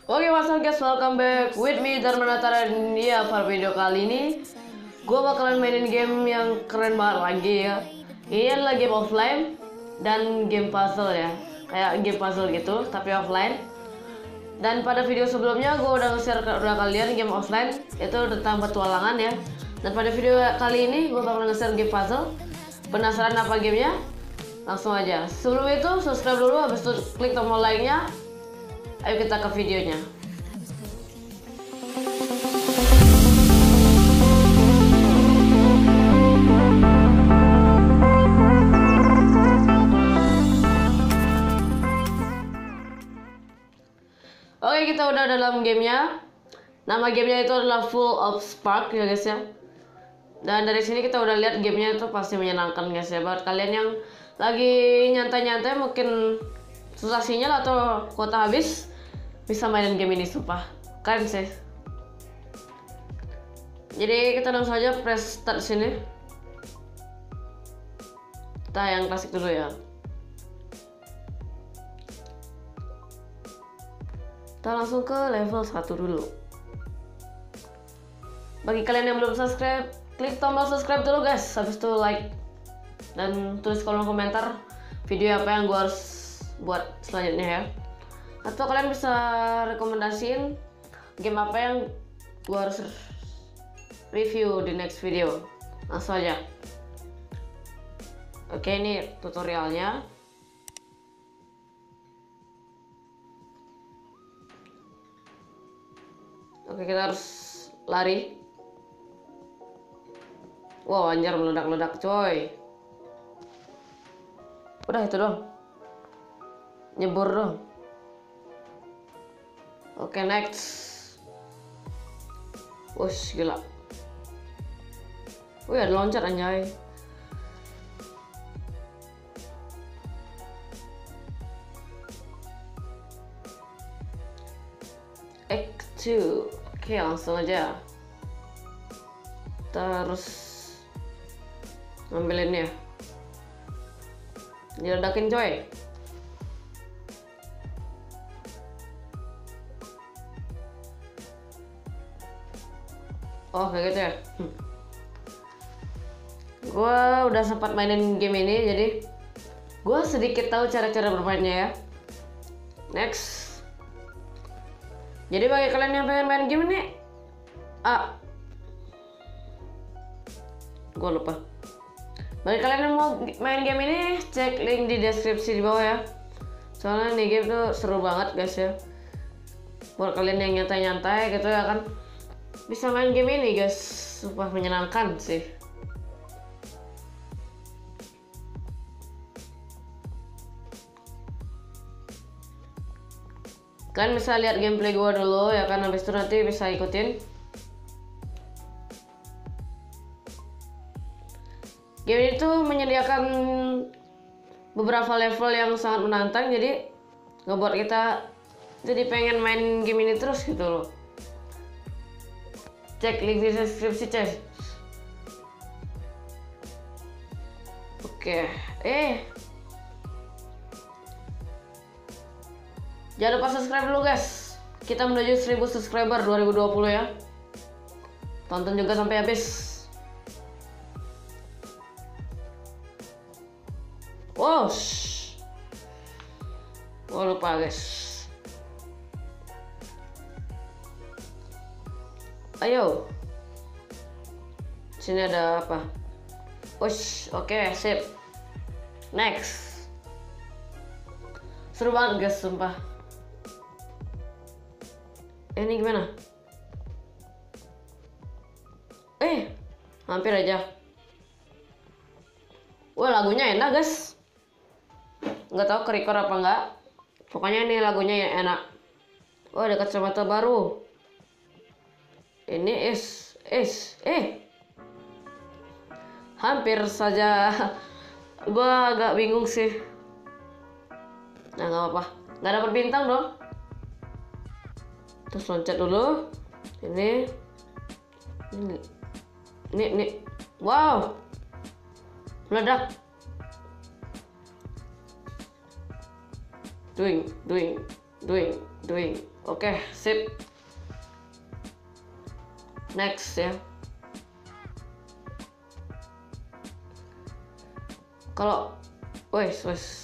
Oke, what's up guys, welcome back with me Darmanatara. Ya, pada video kali ini gue bakalan mainin game yang keren banget lagi ya. Ini adalah game offline dan game puzzle ya. Kayak game puzzle gitu, tapi offline. Dan pada video sebelumnya gue udah nge-share ke kalian game offline itu tentang petualangan ya. Dan pada video kali ini gue bakalan nge-share game puzzle. Penasaran apa gamenya? Langsung aja. Sebelum itu subscribe dulu, habis itu klik tombol like-nya. Ayo kita ke videonya. Oke, kita udah dalam gamenya. Nama gamenya itu adalah Full of Spark ya guys ya. Dan dari sini kita udah lihat gamenya itu pasti menyenangkan guys ya. Buat kalian yang lagi nyantai-nyantai mungkin susah sinyal atau kuota habis, bisa mainin game ini, sumpah keren sih. Jadi kita langsung saja press start sini. Kita yang klasik dulu ya. Kita langsung ke level 1 dulu. Bagi kalian yang belum subscribe, klik tombol subscribe dulu guys. Habis itu like dan tulis kolom komentar video apa yang gua harus buat selanjutnya ya. Atau kalian bisa rekomendasiin game apa yang gua harus review di next video. Langsung aja. Oke, ini tutorialnya. Oke, kita harus lari. Wow, anjir, meledak-ledak coy. Udah itu dong. Nyebur dong. Oke, next. Wush, gila. Wih, ada loncat anjay. X2. Oke, langsung aja. Terus ngambilin ya. Diledakin coy. Oh, kayak gitu ya. Gue udah sempat mainin game ini, jadi gue sedikit tahu cara-cara bermainnya ya. Next. Jadi bagi kalian yang pengen main game ini, gue lupa. Bagi kalian yang mau main game ini, cek link di deskripsi di bawah ya. Soalnya nih game tuh seru banget guys ya. Buat kalian yang nyantai-nyantai gitu ya kan, bisa main game ini guys, sumpah menyenangkan sih. Kalian bisa lihat gameplay gue dulu ya kan, habis itu nanti bisa ikutin. Game ini tuh menyediakan beberapa level yang sangat menantang, jadi ngebuat kita jadi pengen main game ini terus gitu loh. Cek link di deskripsi coy. Oke, jangan lupa subscribe dulu guys. Kita menuju 1000 subscriber 2020 ya. Tonton juga sampai habis. Wow, lupa guys. Ayo. Sini ada apa? Oke, sip. Next. Seru banget guys, sumpah. Ini gimana? Hampir aja. Wah, lagunya enak guys. Nggak tahu ke-record apa enggak. Pokoknya ini lagunya yang enak. Wah, ada kacamata baru. Ini hampir saja. Gua agak bingung sih. Nah, nggak apa-apa. Nggak dapat bintang dong. Terus loncat dulu. Ini. Wow. Meledak. doing doing. Oke, sip. Next ya. Kalau wes.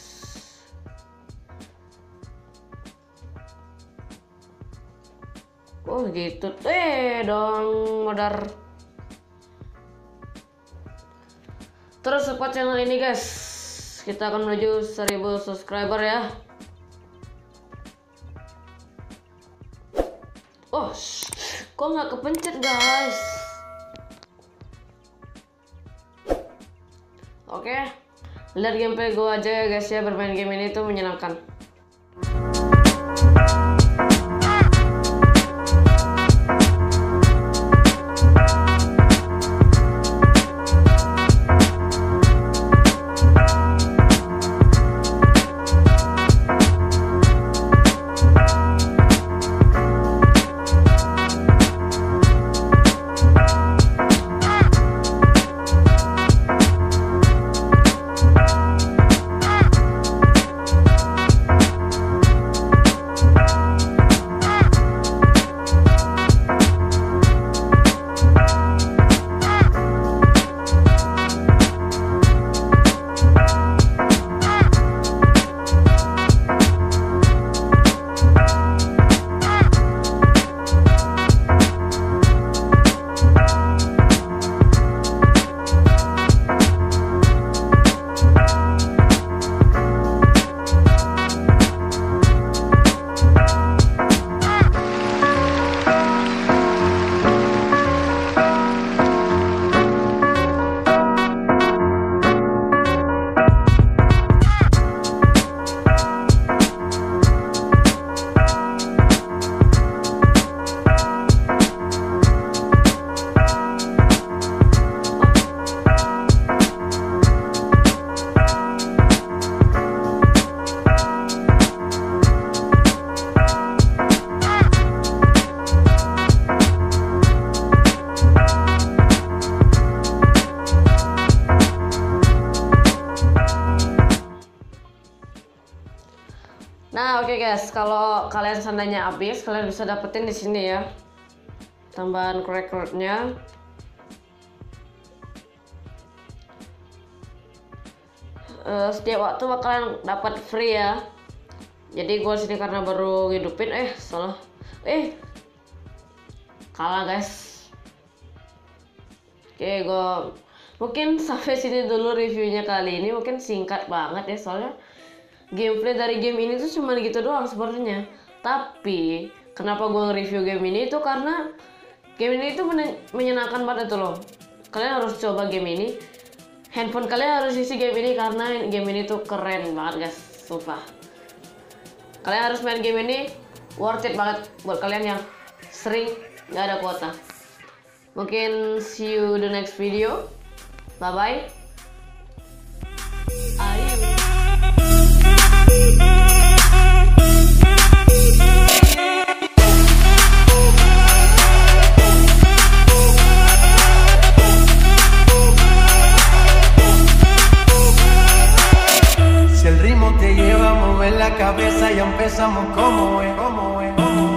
Oh gitu. Dong modar. Terus support channel ini guys. Kita akan menuju 1000 subscriber ya. Oh, kok nggak kepencet guys? Oke, lihat gameplay gue aja ya guys ya. Bermain game ini tuh menyenangkan. Nah, oke guys, kalau kalian seandainya habis, kalian bisa dapetin di sini ya. Tambahan crack-nya. Setiap waktu bakalan dapat free ya. Jadi gue sini karena baru ngidupin, salah. Kalah guys. Oke, gue mungkin sampai sini dulu reviewnya kali ini. Mungkin singkat banget ya, soalnya gameplay dari game ini tuh cuma gitu doang sebenarnya. Tapi kenapa gue nge-review game ini itu karena game ini tuh menyenangkan banget tuh loh. Kalian harus coba game ini. Handphone kalian harus isi game ini karena game ini tuh keren banget guys, sumpah. Kalian harus main game ini, worth it banget buat kalian yang sering nggak ada kuota. Mungkin see you the next video. Bye bye. Si el ritmo te lleva a mover la cabeza, ya empezamos como es.